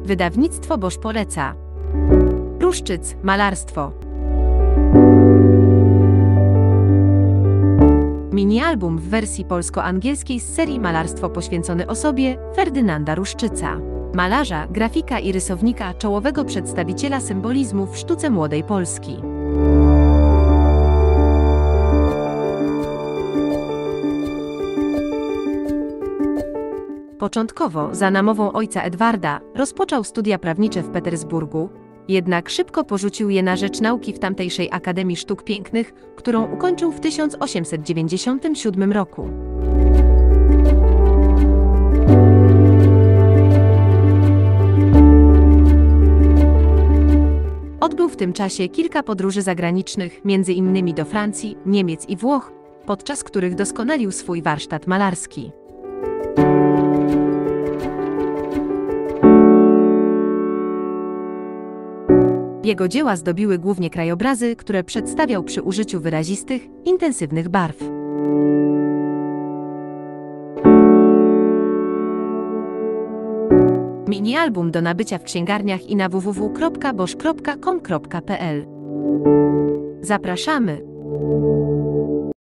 Wydawnictwo Bosch poleca. Ruszczyc, malarstwo. Mini-album w wersji polsko-angielskiej z serii Malarstwo poświęcony osobie Ferdynanda Ruszczyca. Malarza, grafika i rysownika, czołowego przedstawiciela symbolizmu w sztuce młodej Polski. Początkowo, za namową ojca Edwarda, rozpoczął studia prawnicze w Petersburgu, jednak szybko porzucił je na rzecz nauki w tamtejszej Akademii Sztuk Pięknych, którą ukończył w 1897 roku. Odbył w tym czasie kilka podróży zagranicznych, m.in. do Francji, Niemiec i Włoch, podczas których doskonalił swój warsztat malarski. Jego dzieła zdobiły głównie krajobrazy, które przedstawiał przy użyciu wyrazistych, intensywnych barw. Mini-album do nabycia w księgarniach i na www.bosch.com.pl. Zapraszamy!